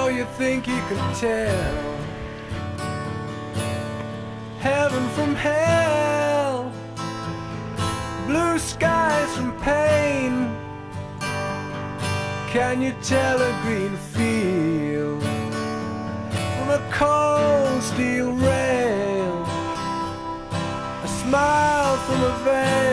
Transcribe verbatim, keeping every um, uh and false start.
know you think you can tell heaven from hell, blue skies from pain. Can you tell a green field from a cold steel rail, a smile from a veil?